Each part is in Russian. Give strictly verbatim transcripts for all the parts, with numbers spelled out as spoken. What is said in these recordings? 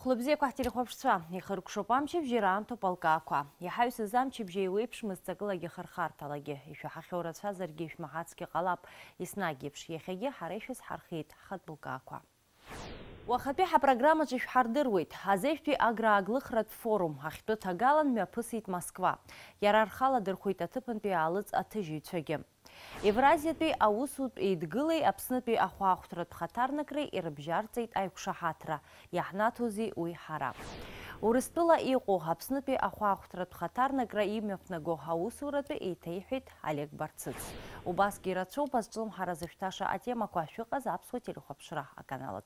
Хлыбзеқәа ҳтелехәаԥшцәа ихыркәшоуп амчыбжьи раамҭоуп алкаақәа. Иҳаҩсыз амчыбжьи еиуеиԥшмыз ҵакылагьы хырхарҭалагьы. Ишәаҳахьоу рацәазаргьы ишәмаҳацгьы ҟалап. Еснагь еиԥш иахьагьы ҳара ишәызҳархеит ҳхатә лкаақәа. Уахатәи ҳапрограммаҿы ишәҳардыруеит. Азеижәтәи аграаглыхратә форум ахьтәы ҭагалан мҩаԥысит Москва. Иара рхала дырхәеит аҭыԥантәи аалыҵ аҭыжьыҩцәагьы. Евразиатәи аусутә еидгылеи Аԥснытәи ахәаахәҭратә хаҭарнакреи ирыбжьарҵеит аиқәшаҳаҭра. Иаҳнаҭозеи уи ҳара. Урыстәыла иҟоу Аԥснытәи ахәаахәҭратә хаҭарнакра имҩаԥнаго аусуратәы еиҭеиҳәеит Олег Барцыц. Убасгьы ирацәоуп азҿлымҳара зышәҭаша атемақәа шәыҟаз аԥсуа телехәаԥшра аканалаҿ.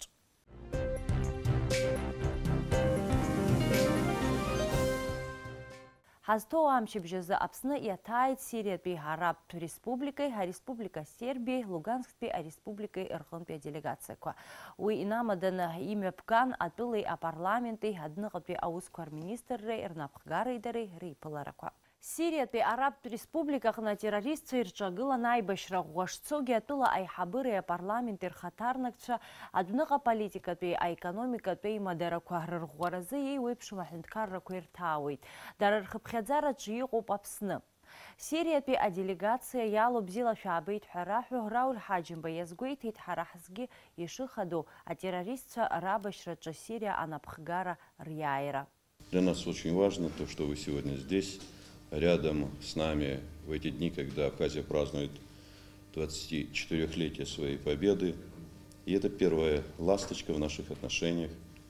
Ҳазҭоу амчыбжьазы Аԥсны иаҭааит Сириатәи Арабтә Республикеи, Ареспублика Сербиеи, Лугансктәи Ареспубликеи рҟынтәи аделегациақәа. Уи инамаданы имҩаԥган атәылеи апарламенти, адныҟатәи аусқәа рминистрреи, рнапхгареи дареи реиԥыларақәа. Сириатәи Арабтә Республикаҟны атеррористцәа ирҿагылан аибашьра ӷәӷәа шцогьы атәыла аиҳабыреи апарламенти рхаҭарнакцәа адәныҟа политикатәи, аекономикатәи имадарақәа рырӷәӷәаразы еиуеиԥшым аҳәынҭқаррақәа ирҭаауеит. Дара рхыԥхьаӡараҿы иҟоуп Аԥсны. Сириатәи аделегациа иалоу бзиала шәаабеит ҳәа раҳәо Рауль Ҳаџьымба иазгәеиҭеит ҳара ҳзгьы ишыхадоу атеррористцәа рабашьраҿы Сириа анапхгара риааира. Для нас очень важно то, что вы сегодня здесь, рядом с нами в эти дни, когда Абхазия празднует двадцатичетырёхлетие своей победы. И это первая ласточка в наших отношениях.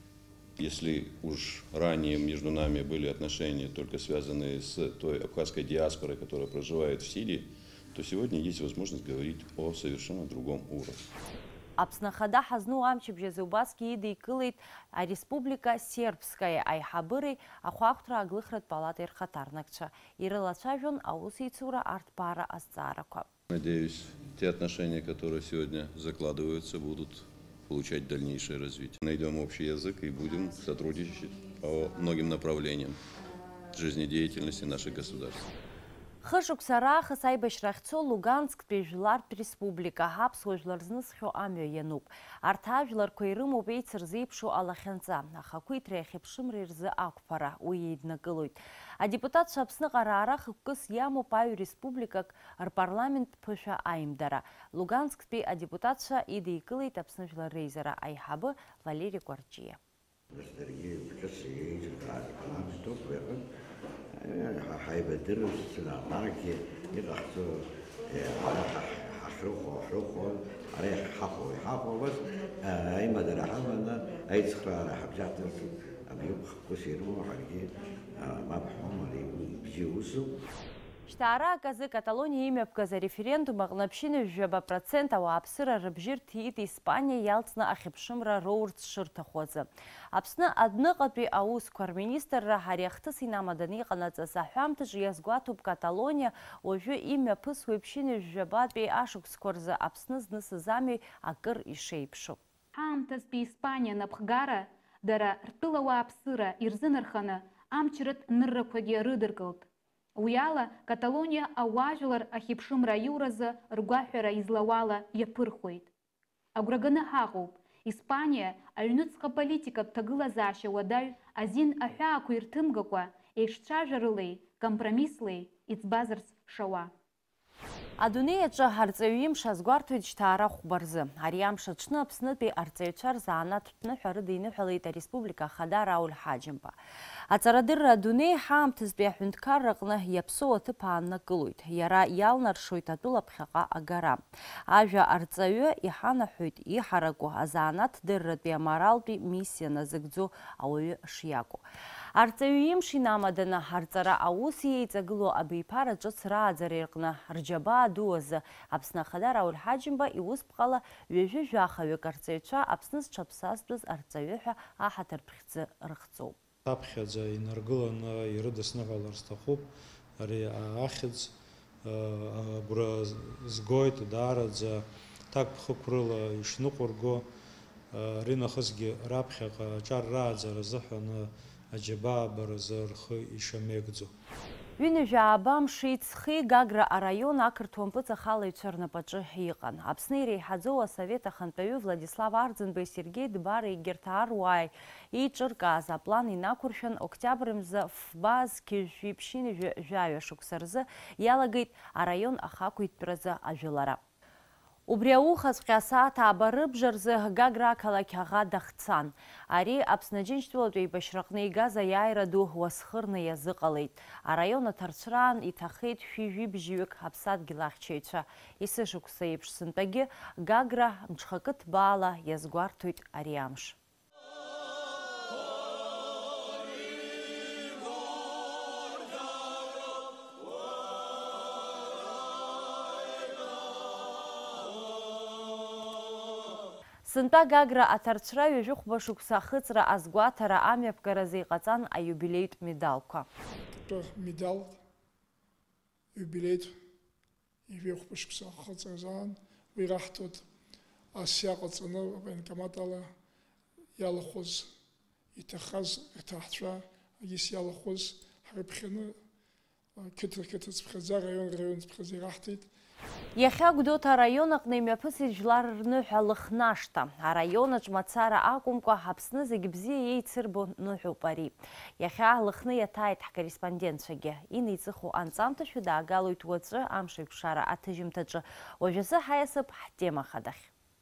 Если уж ранее между нами были отношения, только связанные с той абхазской диаспорой, которая проживает в Сирии, то сегодня есть возможность говорить о совершенно другом уровне. Аԥсны Ахада ҳазну амчыбжьазы убасгьы идикылеит Ареспублика Сербская аиҳабыреи ахәаахәҭра аглыхратә палатай рхаҭарнакцәа. Ирылацәажәон аусеицура арҭбаара азҵаарақәа. Надеюсь, те отношения, которые сегодня закладываются, будут получать дальнейшее развитие. Найдем общий язык и будем сотрудничать по многим направлениям жизнедеятельности наших государств. Хышықәса раахыс аибашьра ахьцо Лугансктәи Жәлартә Республика аԥсуа жәлар знысхьоу амҩа иануп. Арҭ ажәларқәа ирымоуп еицырзеиԥшу алахьынҵа, ахақәиҭреи ахьыԥшымреи рзы ақәԥара, уи еиднакылоит. Адепутатцәа Аԥсныҟа раара хықәкыс иамоуп аҩ республикак рпарламент ԥышәа аимдара. Лугансктәи адепутатцәа идикылеит Аԥсны Жәлар Реизара аиҳабы Валери Кәарҷиа. حيبدروا السنة يقحصوا على حشوخو حشوخو عليه حقو حقو بس أي مدري حملنا أي سخرة حبجات أبيوب كسيرو حقي ما بحوم عليه بيجوسو. Шьҭаара аказы Каталониа имҩаԥгаз ареферендум аҟны ԥшьынҩажәаба процент ауааԥсыра рыбжьы рҭиит Испаниа иалҵны ахьыԥшымра роурц шырҭаху азы. Аԥсны адныҟатәи аусқәа рминистрра ари ахҭыс инамаданы иҟанаҵаз аҳәамҭаҿы иазгәаҭоуп Каталониа уажәы имҩаԥысуа ԥшьынҩажәабатәи ашықәсқәа рзы Аԥсны знысыз амҩа акыр ишеиԥшу. Ҳаамҭазтәи Испаниа напхгара дара ртәыла ауааԥсыра ирзынарханы амчратә ныррақәагьы рыдыркылт. Уи ала Каталониа ауаажәлар ахьыԥшымра аиуразы ргәаҳәара излауала иаԥырхуеит. Агәра ганы ҳаҟоуп, Испаниа аҩнуҵҟа политикатә ҭагылазаашьа уадаҩ азин аҳәаақәа ирҭымгакәа еиҿцәажәарылеи, компромисслеи иӡбазарц шауа. Адунеи аҿы арҵаҩ имш азгәарҭоит шьҭаара хәба рзы. Ари амш аҽны Аԥснытәи арҵаҩцәа рзаанатә ҭәныҳәа рыда иныҳәалеит Ареспублика Ахада Рауль Ҳаџьымба. Аҵарадырра адунеи ҳаамҭазтәи аҳәынҭқарраҟны иаԥсоу аҭыԥ ааннакылоит. Иара иалнаршоит атәыла ԥхьаҟа агара. Ажәа арҵаҩы иҳанаҳәоит иҳараку азаанатә дырратәи аморалтәи миссиа назыгӡо ауаҩы шиакәу. Арҵаҩ имш инамаданы ҳарҵара аус иеиҵагылоу абиԥара ҿыц рааӡара ирҟны рџьабаа ду азы Аԥсны Ахада Рауль Ҳаџьымба иусԥҟала ҩажәи жәахаҩык арҵаҩцәа Аԥсны зҽаԥсазтәыз арҵаҩы ҳәа аҳаҭыртә хьӡы рыхҵоуп. Аԥхьаӡа инаргыланы ирыдысныҳәалар сҭахуп. Ари ахьӡ агәра згоит даараӡа ҭакԥхықә рыла ишныҟәырго, ари нахысгьы раԥхьаҟа аҿар рааӡара азыҳәан аџьабаа баразы рхы ишамеигӡо. Ҩынҩажәаабам шеиҵхи Гагра араион ақырҭуа мпыҵ ахалаҩцәа рнапаҿы иҟан. Аԥсны иреиҳаӡоу асовет ахантәаҩы Владислав Арӡынбеи Сергеи Дбара егьырҭ ааруааи еиҿыркааз аплан инақәыршәан октиабр мзы фба зқьыжәжәи ԥшьынҩажәа жәаҩа шықәса рзы иалагеит араион ахақәиҭтәразы ажәылара. Убри аухаҵәҟьа асааҭ ааба рыбжарзы Гагра ақалақь аӷа дахцан. Ари Аԥсны Аџьынџьтәылатә еибашьраҟны игаз аиааира ду уасхырны иазыҟалеит. Араион аҭарцәраан иҭахеит шәи-жәибжьҩык Аԥсадгьыл ахьчаҩцәа. Есышықәса еиԥш сынтәагьы Гагра мҽхакы ҭбаала иазгәарҭоит ари амш. Сынтәа Гагра аҭарцәра ҩажәихәба шықәса ахыҵра азгәаҭара амҩаԥгаразы иҟаҵан аиубилеитә медалқәа. Медал юбилеитә ижәихәба шықәса ахыҵразаан уи ираҳҭоит ас иаҟаҵаны авоенкомат ала иалахәыз иҭахаз рҭаҳцәа егьыс иалахәыз ҳрыԥхьаны қыҭа-қыҭа ҵԥхьаӡа раион раион ҵԥхьаӡа ираҳҭеит. Иахьа Гәдоуҭа араион аҟны имҩаԥысит жәлар рныҳәа лыхнашҭа. Араионаҿ мацара акәымкәа Аԥсны зегьы бзиа еицырбо ныҳәоуп ари. Иахьа лыхны иаҭааит ҳкорреспондентцәагьы. Инеиҵыху анҵамҭашәа даагалоит уаҵәы амшеиқәшара аҭыжьымҭаҿы. Уажәазы ҳаиасып ҳтема хадахь.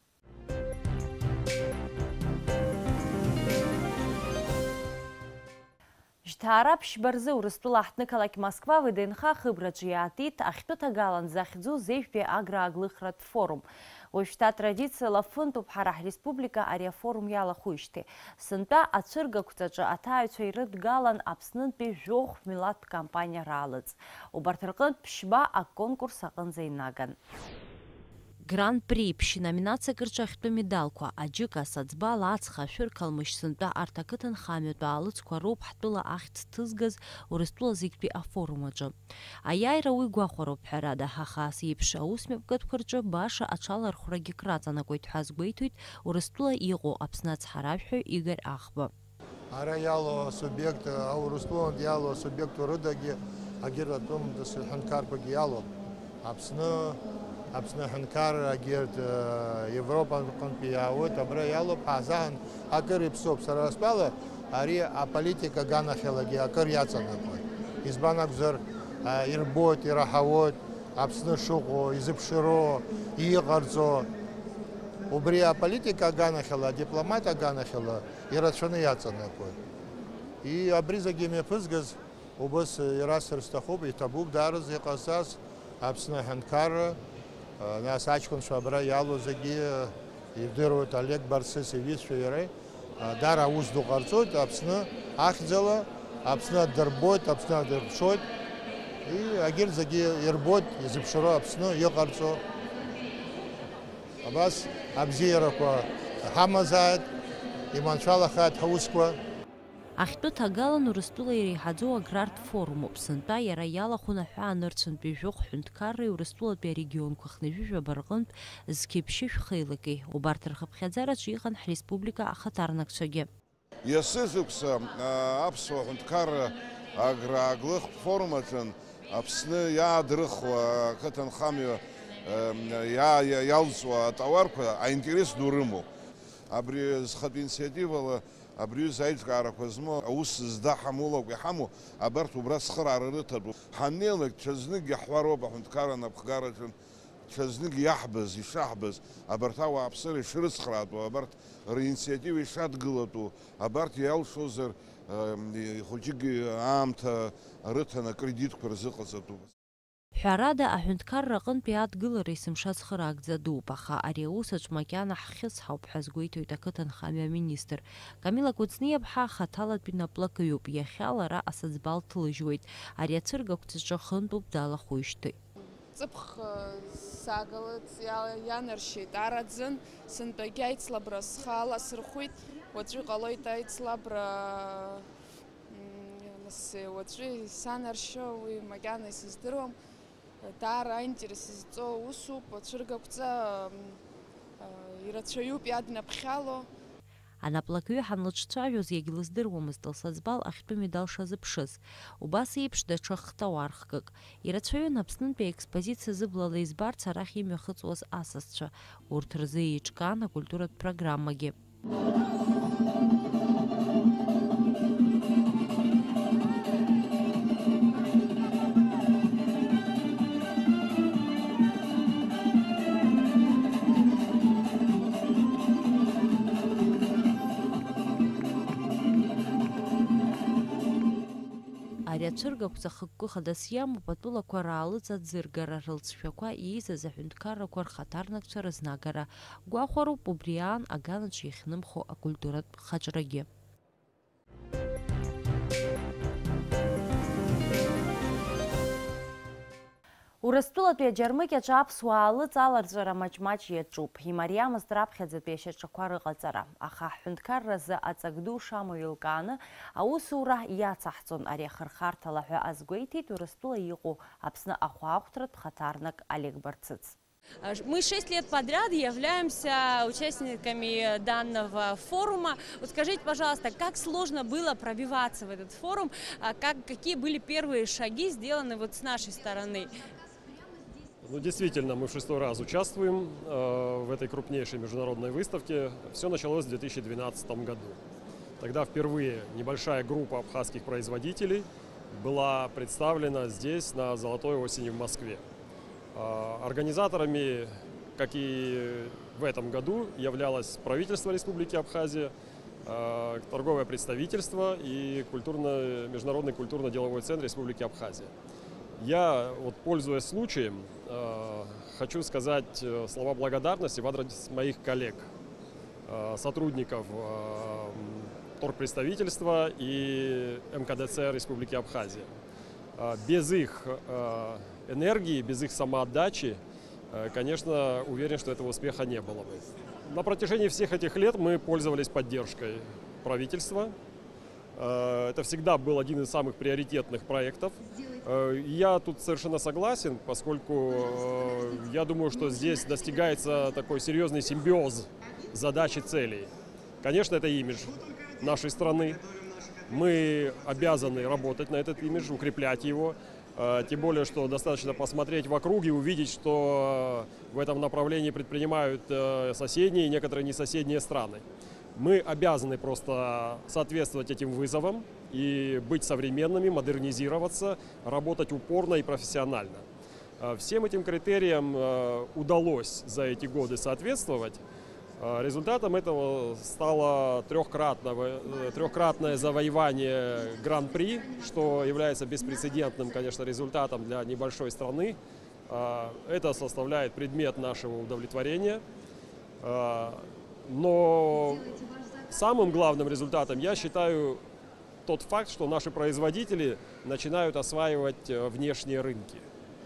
Жьҭаара ԥшьба-рзы Урыстәыла аҳҭнықалақь Москва ВДНХ хыбраҿы иаатит ахьтәы ҭагалан захьӡу Зеижәтәи аграаглыхратә форум. Уажәшьҭа традициала фынтуп ҳара ҳреспублика ари афорум иалахәижьҭеи. Сынтәа ацәыргақәҵаҿы аҭаҩцәа ирыдгалан Аԥснынтәи жәохә милаҭтә кампаниа раалыҵ. Убарҭ рҟынтә ԥшьба аконкурс аҟынӡа инаган. Гран-при ԥшьи номинациак рҿы ахьтәы медалқәа аџьыка, асаӡбала, ацха, ашәыр Қалмышь сынтәа арҭ ақыҭанхамҩатәы аалыҵқәа роуп ҳтәыла ахьӡ ҭызгаз Урыстәыла зегьтәи афорум аҿы. Аиааира уи гәахәароуп ҳәарада, аха ас еиԥш аусмҩаԥгатәқәа рҿы баша аҽалархәрагьы краҵанакуеит ҳәа азгәеиҭоит Урыстәыла иҟоу Аԥсны ацҳаражәҳәаҩ Игор Ахба. Ара иалоу асубиект, Урыстәылантә иалоу асубиектқәа рыдагьы агьырҭ атәымтәыс ҳәынҭқарқәагьы иалоуп. Аԥсны Аԥсны ҳәынҭқар агьырҭ Европаҟынтәи иаауеит, абра иалоуп, ҳазаҳан акыр иԥсоуп. Сара стәала ари аполитика аганахьалагьы акыр иаҵанакуеит. Избан акәзар ирбоит, ираҳауеит Аԥсны шыҟоу, изыԥшыроу, иҟарҵо. Убри аполитика аганахьала, адипломат аганахьала ирацәаны иаҵанакуеит. Абри зегьы имҩаԥызгаз убас ирасыр сҭахуп, иҭабуп даараӡа иҟасҵаз Аԥсны аҳәынҭқарра. Нас аҷкәынцәа абра иалоу зегьы ирдыруеит Олег Барцис иҩызцәа иареи. Дара аус ду ҟарҵоит Аԥсны ахьӡала, Аԥсны адырбоит, Аԥсны адырԥшоит. Агьырҭ зегьы ирбоит изыԥшыроу Аԥсны иҟарҵо. Абас абзиарақәа ҳамазааит, иманшәалахааит ҳусқәа. Ахьтәы ҭагалан Урыстәыла иреиҳаӡоу аграртә форумуп. Сынтәа иара иалахәын аҳәаанырцәынтәи жәохә ҳәынҭқарреи Урыстәылатәи арегионқәа хнажәижәаба рҟынтә зқьыԥшьы шәхеилагеи. Убарҭ рхыԥхьаӡараҿы иҟан ҳреспублика ахаҭарнакцәагьы. Иасызықәса аԥсуа ҳәынҭқарра аграаглыхтә форум аҿын Аԥсны иаадрыхуа ақыҭанхамҩа иалҵуа атауарқәа аинтерес ду рымоуп. Абри зхатә инициативала абриус аиҿкаарақәа змоу аус зда ҳамоулақәа иҳамоу абарҭ убра цхыраара рыҭатәуп. Ҳаннеилак ҽазныкгьы иаҳуароуп аҳәынҭқарра напхгараҿы, ҽазныкгьы иаҳбыз, ишаҳбыз, абарҭ ауааԥсыра ишрыцхраатәу, абарҭ ринициатива ишадгылатәу, абарҭ иалшозар хәыҷыкгьы аамҭа рыҭан акредитқәа рзыҟаҵатәуп. Ҳәарада аҳәынҭқарра аҟынтәи адгылара есымша цхыраагӡа дууп, аха ари аусаҿ макьана ҳхьыӡҳауп ҳәа азгәеиҭоит ақыҭанхамҩа аминистр. Камила Кәыҵниаԥҳа хаҭалатәи наплакыҩуп, иахьа лара асаӡбал ҭылыжьуеит. Ари ацәыргақәҵаҿы хынтәуп далахәижьҭеи. Ҵыԥх саагалыц ианаршьеит араӡын, сынтәагьы аицлабра схала сырхәит, уаҵәы иҟалоит аицлабра, уаҵәы санаршьо уи макьана исыздыруам. Даара аинтерес изҵоу усуп, ацәыргақәҵа ирацәаҩуп иаднаԥхьало. Анаплакҩы ҳанлыҿцәажәоз иагьлыздыруамызт лсаӡбал ахьтәы медал шазыԥшыз. Убас еиԥш даҽа хҭауархкык. Ирацәаҩын Аԥснынтәи аекспозициа зыблала избарц арахь имҩахыҵуаз асасцәа. Урҭ рзы еиҿкаан акультуратә программагьы. Ари ацәыргақәҵа хықәкы хадас иамоуп атәылақәа раалыҵаӡыргара, рылҵшәақәа иизаз аҳәынҭқаррақәа рхаҭарнакцәа рызнагара. Гәахәароуп убри аан аганаҿы иахьнымхо акультуратә хаҿрагьы. Урыстәылатәи аџьармыкьаҿ аԥсуаа алыҵаларҵәара маҷ-маҷ иаҿуп. Имариамызт раԥхьаӡатәи ашьаҿақәа рыҟаҵара. Аха аҳәынҭқарразы аҵак ду шамоу еилкааны аусура иацаҳҵон ари ахырхарҭала ҳәа азгәеиҭеит Урыстәыла иҟоу Аԥсны ахәаахәҭратә хаҭарнак Олег Барцыц. Мы шесть лет подряд являемся участниками данного форума. Вот скажите, пожалуйста, как сложно было пробиваться в этот форум, как, какие были первые шаги сделаны вот с нашей стороны? Ну, действительно, мы в шестой раз участвуем э, в этой крупнейшей международной выставке. Все началось в две тысячи двенадцатом году. Тогда впервые небольшая группа абхазских производителей была представлена здесь, на Золотой осени в Москве. Э, организаторами, как и в этом году, являлось правительство Республики Абхазия, э, торговое представительство и культурно, Международный культурно-деловой центр Республики Абхазия. Я, вот, пользуясь случаем, э, хочу сказать э, слова благодарности в адрес моих коллег, э, сотрудников э, торгпредставительства и эм ка дэ цэ Республики Абхазия. Э, без их э, энергии, без их самоотдачи, э, конечно, уверен, что этого успеха не было бы. На протяжении всех этих лет мы пользовались поддержкой правительства. Это всегда был один из самых приоритетных проектов. Я тут совершенно согласен, поскольку я думаю, что здесь достигается такой серьезный симбиоз задач и целей. Конечно, это имидж нашей страны. Мы обязаны работать на этот имидж, укреплять его. Тем более, что достаточно посмотреть вокруг и увидеть, что в этом направлении предпринимают соседние и некоторые несоседние страны. Мы обязаны просто соответствовать этим вызовам и быть современными, модернизироваться, работать упорно и профессионально. Всем этим критериям удалось за эти годы соответствовать. Результатом этого стало трехкратное, трехкратное завоевание Гран-при, что является беспрецедентным, конечно, результатом для небольшой страны. Это составляет предмет нашего удовлетворения. Но самым главным результатом я считаю тот факт, что наши производители начинают осваивать внешние рынки.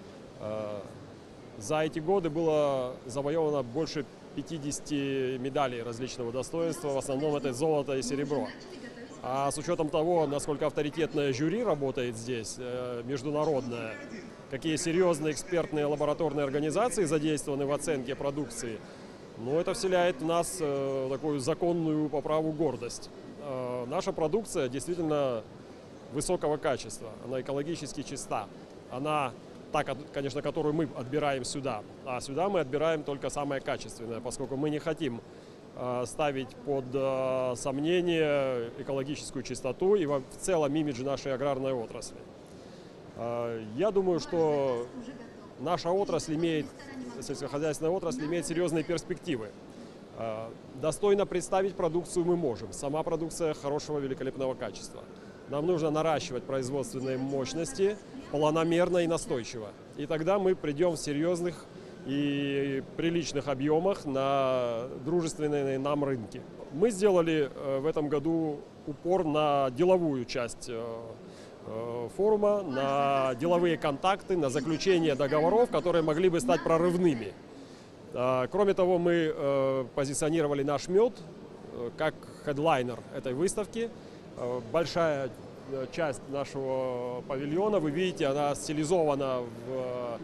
За эти годы было завоевано больше пятидесяти медалей различного достоинства, в основном это золото и серебро. А с учетом того, насколько авторитетное жюри работает здесь, международное, какие серьезные экспертные лабораторные организации задействованы в оценке продукции, ну, это вселяет в нас э, такую законную по праву гордость. Э, наша продукция действительно высокого качества, она экологически чиста. Она, та, конечно, которую мы отбираем сюда, а сюда мы отбираем только самое качественное, поскольку мы не хотим э, ставить под э, сомнение экологическую чистоту и в целом имидж нашей аграрной отрасли. Э, я думаю, что наша отрасль имеет, сельскохозяйственная отрасль имеет серьезные перспективы. Достойно представить продукцию мы можем. Сама продукция хорошего, великолепного качества. Нам нужно наращивать производственные мощности планомерно и настойчиво. И тогда мы придем в серьезных и приличных объемах на дружественные нам рынки. Мы сделали в этом году упор на деловую часть форума, на деловые контакты, на заключение договоров, которые могли бы стать прорывными. Кроме того, мы позиционировали наш мед как хедлайнер этой выставки. Большая часть нашего павильона, вы видите, она стилизована в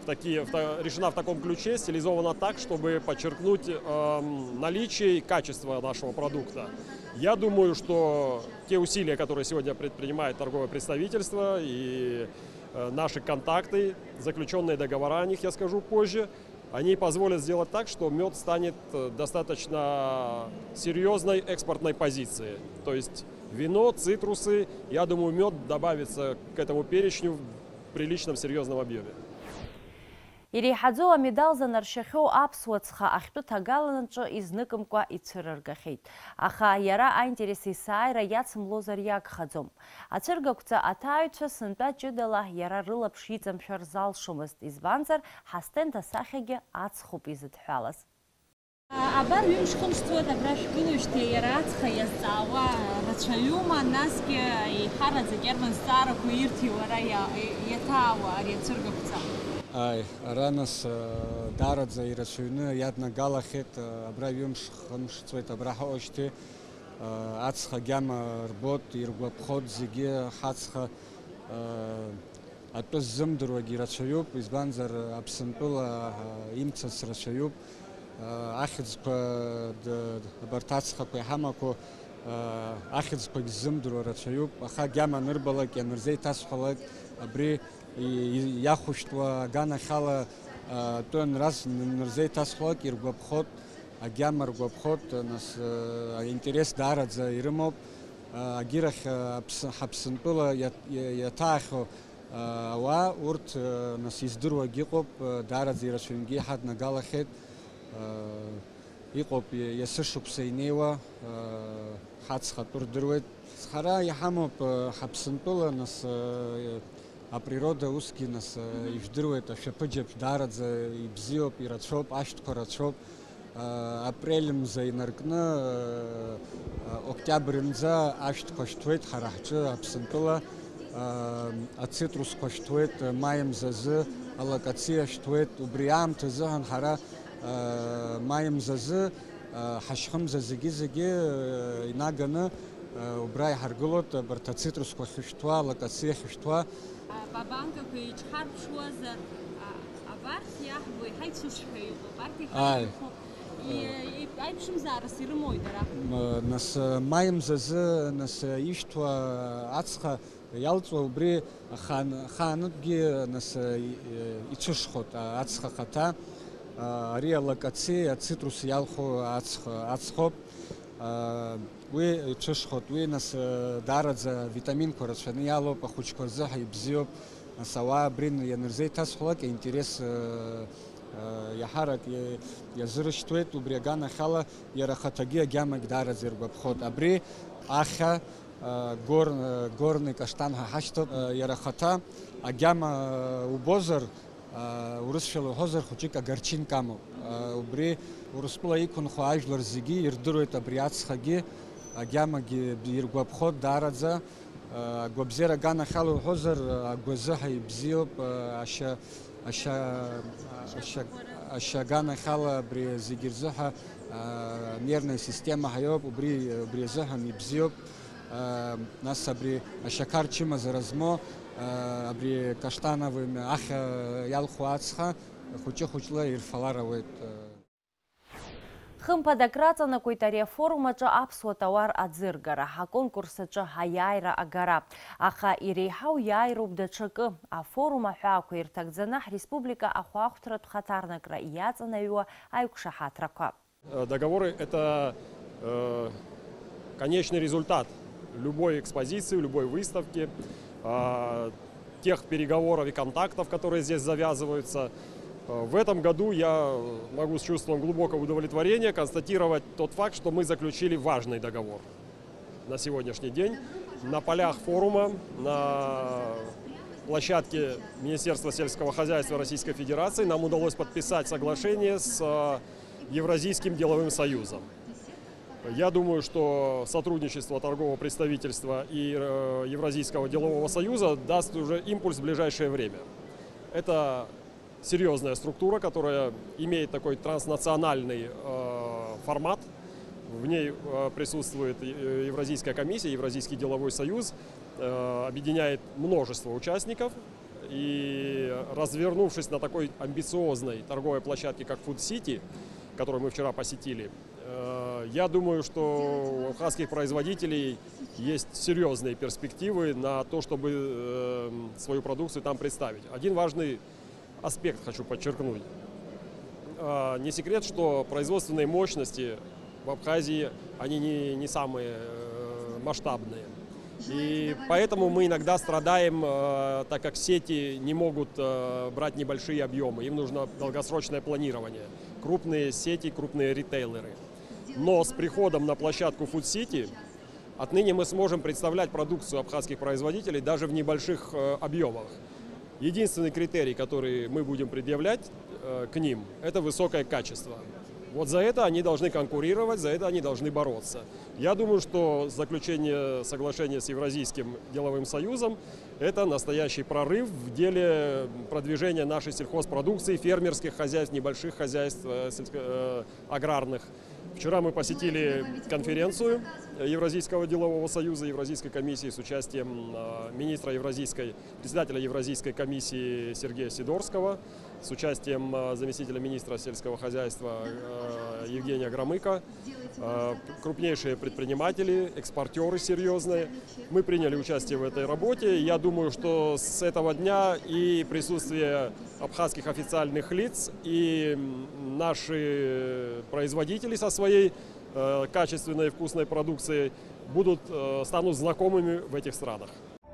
такие, в, решена в таком ключе, стилизована так, чтобы подчеркнуть э, наличие и качество нашего продукта. Я думаю, что те усилия, которые сегодня предпринимает торговое представительство и э, наши контакты, заключенные договора, о них я скажу позже, они позволят сделать так, что мед станет достаточно серьезной экспортной позицией. То есть вино, цитрусы, я думаю, мед добавится к этому перечню в приличном серьезном объеме. Иреиҳаӡоу амедал занаршьахьоу аԥсуа ҵха ахьтәы ҭагаланҿы изныкымкәа ицәырыргахьеит. Аха иара аинтерес есааира иацымлозар иагхаӡом. Ацәыргақәҵа аҭааҩцәа сынтәа ҷыдала иара рылаԥш иҵамшәар залшомызт, избанзар ҳастенд асахьагьы аҵхуп изыдҳәалаз. Абар ҩымш хымшҭуеит абра шәгылоижьҭеи иара аҵха иазҵаауа рацәаҩума, насгьы еиҳараӡак герман зҵаарақәа ирҭи уара иаҭаауа ари ацәыргақәҵа? Ай, аранас дараӡа ирацәаҩны иаднагалахьеит, абра ҩымш хымшҵуеит абра ҳаҟоижьҭеи ацха агьама рбот, иргәаԥхот зегьы ҳацха атәы ззымдыруагьы ирацәаҩуп, избанзар Аԥсынтәыла имцац рацәаҩуп. Ахьӡқәа абарҭ ацхақәа иҳамақәо ахьӡқәагь ззымдыруа рацәаҩуп, аха агьама анырбалак, ианырзеиҭасҳәалак, абри иахәышәтәуа аганахьала атәы анраз нырзеиҭасҳәалак иргәаԥхот, агьама ргәаԥхот, нас аинтерес даараӡа ирымоуп. Агьирахь Ҳаԥсынтәыла иаҭаахьоу ауаа урҭ нас издыруагьы ыҟоуп, даараӡа ирацәаҩнгьы ҳаднагалахьеит. Иҟоуп иасышықәса инеиуа ҳацха атәы рдыруеит. Ҳара иҳамоуп Ҳаԥсынтәыла, нас априрода усгьы нас ижәдыруеит, ашәаԥыџьаԥ даараӡа ибзиоуп, ирацәоуп, ашәҭқәа рацәоуп. Апрель мза инаркны октиабр мза ашәҭқәа шәҭуеит ҳара ҳҿы Аԥсынтәыла, ацитрусқәа шәҭуеит маи мзазы, алакациа шәҭуеит. Убри аамҭазыҳәан ҳара маи мзазы ҳашьхымза зегьы-зегьы инаганы убра иҳаргылоит абарҭ ацитрусқәа ахьышәҭуа, алакациа ахьышәҭуа. Абанкақәа иҽҳарԥшуазар, абарҭ иаҳбо еиҳа ицәышҳәа иҟоуп, арҭ иҳа аиԥшымзаарас ирымои дара? Нас маи мзазы нас ишәҭуа ацха иалҵуа убри ахаанытәгьы нас ицәышхот ацха хаҭа. Ари алакациа, ацитрус иалху ацхоуп. Уи ицәышхот, уи нас даараӡа витаминқәа рацәаны иалоуп, ахәыҷқәа рзыҳа ибзиоуп. Нас ауаа абри ианырзеиҭасҳәалак аинтерес иаҳарак иазыршьҭуеит, убри аганахьала иара ахаҭагьы агьамагь даараӡа иргәаԥхот. Абри ахьа горни каштан ҳәа ҳашьҭоуп, иара ахаҭа агьама убозар, урысшәала уҳәозар хәыҷык агарчинк амоуп. Убри Урыстәыла иқәынхо ажәлар зегьы ирдыруеит абри ацхагьы, агьамагьы иргәаԥхот даараӡа. Агәабзиара аганахьала уҳәозар агәазыҳа ибзиоуп, ашьа аганахьала абри зегьы рзыҳа нервная система ҳаиоуп, убри азыҳәан ибзиоуп. Нас абри ашьақар чымазара змо, абри каштанови ахьа иалху ацха хәыҷы-хәыҷла ирфалар ауеит. Хымԥадак раҵанакуеит ари афорум аҿы аԥсуа тауар аӡыргара, аконкурс аҿы аиааира агара. Аха иреиҳау иааироуп даҽакы. Афорум аҳәаақәа ирҭагӡаны ҳреспублика ахәаахәҭратә хаҭарнакра иаҵанаҩуа аиқәшаҳаҭрақәа. Договоры – это э, конечный результат любой экспозиции, любой выставки, э, тех переговоров и контактов, которые здесь завязываются. В этом году я могу с чувством глубокого удовлетворения констатировать тот факт, что мы заключили важный договор на сегодняшний день. На полях форума, на площадке Министерства сельского хозяйства Российской Федерации нам удалось подписать соглашение с Евразийским деловым союзом. Я думаю, что сотрудничество торгового представительства и Евразийского делового союза даст уже импульс в ближайшее время. Это серьезная структура, которая имеет такой транснациональный э, формат. В ней э, присутствует Евразийская комиссия, Евразийский деловой союз, э, объединяет множество участников. и развернувшись на такой амбициозной торговой площадке, как Food City, которую мы вчера посетили, я думаю, что у абхазских производителей есть серьезные перспективы на то, чтобы свою продукцию там представить. Один важный аспект хочу подчеркнуть. Не секрет, что производственные мощности в Абхазии, они не, не самые масштабные. И поэтому мы иногда страдаем, так как сети не могут брать небольшие объемы. Им нужно долгосрочное планирование. Крупные сети, крупные ритейлеры. Но с приходом на площадку Food City отныне мы сможем представлять продукцию абхазских производителей даже в небольших объемах. Единственный критерий, который мы будем предъявлять к ним, это высокое качество. Вот за это они должны конкурировать, за это они должны бороться. Я думаю, что заключение соглашения с Евразийским деловым союзом – это настоящий прорыв в деле продвижения нашей сельхозпродукции, фермерских хозяйств, небольших хозяйств сельско- аграрных. Вчера мы посетили конференцию Евразийского делового союза, Евразийской комиссии с участием министра Евразийской, председателя Евразийской комиссии Сергея Сидорского, с участием заместителя министра сельского хозяйства Евгения Громыка, крупнейшие предприниматели, экспортеры серьезные. Мы приняли участие в этой работе. Я думаю, что с этого дня и присутствие абхазских официальных лиц, и наши производители со своей качественной и вкусной продукцией будут, станут знакомыми в этих странах.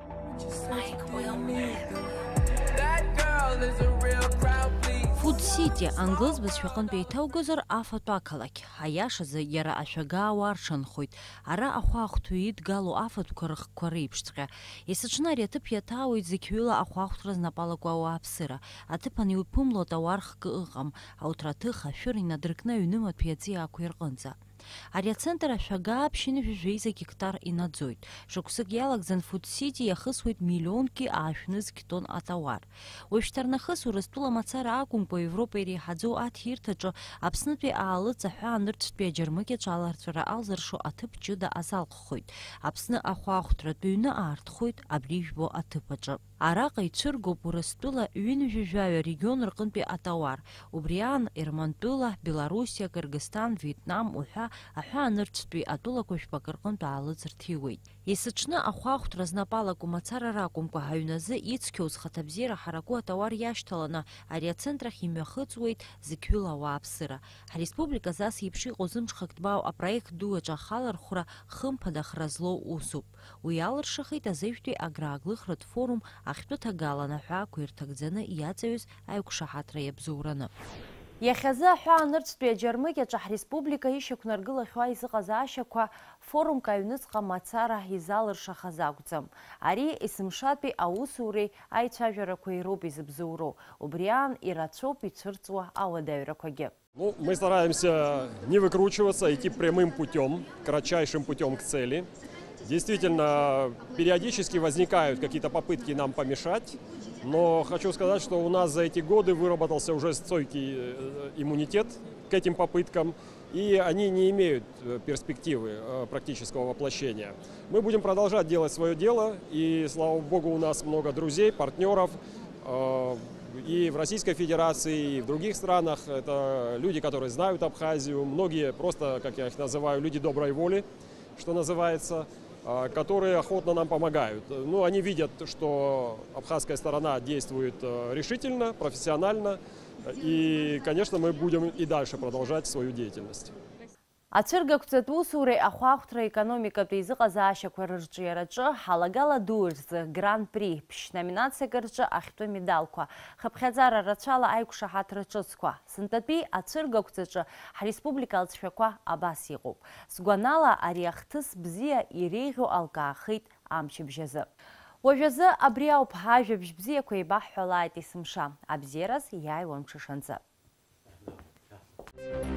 Food City ангыз біз шоқын бейтау көзір афатуа калак. Аяшызы ера ашага варшан хойд. Ара ахуа ахтуид галу афат көріх көрейпштіға. Есічіна ретіп ятауид зекюла ахуа ахтырыз напала гуау апсыра. Атыпан юпумло даварх гығам. Аутраты хашырина дрыкна юным от пьязи акуирғынза. Ариацентр ашага общины жужейза гектар и надзойд. Шоксык ялагзан Food City яхысует миллионки ашныз китон атавар. Уэштарнахыс урыстула мацара акум по Европе рихадзу атхиртаджо абснытпе аалы цахуа ныртштпе джермыке чалартвара алзыршу атып чыда азал хойд. Абсны ахуа ахутрат бүйні арт хойд абрижбо атыпаджо. Араqa ицыргоуп Урыстәыла ҩынҩажәаҩа регион рҟынтәи атауар. Убриан Ермантәыла, Белоруссия, Кыргызстан, Вьетнам уҳәа аҳәаанырцәтәи атәылақәа жәпак рҟынтә аалыҵырҭиуеит. Есыҽны ахәаахәҭра знапалаку мацара ракәымкәа ҳаҩназы ицқьоу зхаҭабзиара ҳараку атауар иашьҭаланы ари ацентр ахь имҩахыҵуеит зықьҩыла ауааԥсыра. Ҳреспублика зас еиԥш иҟоу зымҽхак дбау апроект ду аҿы ахалархәра хымԥадахра злоу усуп. Уи алыршахеит азеижәтәи аграаглыхратә форум ахьтәы ҭагалан аҳәаақәа ирҭагӡаны иаҵаҩыз аиқәшаҳаҭра иабзоураны. Иахьазы аҳәаанырцәтәи аџьармыкь аҿы ҳреспублика ишьақәнаргылахьоу аизыҟазаашьақәа форумк аҩныҵҟа мацара изалыршахаз акәӡам. Ари есымшатәи аусуреи аицәажәарақәа ироуп изыбзоуроу. Убриан ирацәоуп ицәырҵуа ауадаҩрақәагьы. Ну, мы стараемся не выкручиваться, идти прямым путем, кратчайшим путем к цели. Действительно, периодически возникают какие-то попытки нам помешать, но хочу сказать, что у нас за эти годы выработался уже стойкий иммунитет к этим попыткам, и они не имеют перспективы практического воплощения. Мы будем продолжать делать свое дело, и, слава богу, у нас много друзей, партнеров, и в Российской Федерации, и в других странах. Это люди, которые знают Абхазию, многие просто, как я их называю, люди доброй воли, что называется, которые охотно нам помогают. Ну, они видят, что абхазская сторона действует решительно, профессионально, и, конечно, мы будем и дальше продолжать свою деятельность. Ацәыргақәҵатә усуреи ахәаахәҭра економикатә еизыҟазаашьақәа рырҿиараҿы ҳалагала ду рзы Гран-при ԥшь-номинациак рҿы ахьтәы медалқәа, хыԥхьаӡара рацәала аиқәшаҳаҭра ҿыцқәа. Сынтәатәи ацәыргақәҵаҿы ҳреспублика алҵшәақәа абас иҟоуп. Сгәанала ари ахҭыс бзиа иреиӷьу алкаахеит амчыбжь азы. Уажәазы абри ауп ҳажәабжь бзиақәа еибаҳҳәалааит есымша. Абзиараз иааиуан мҽышанӡа.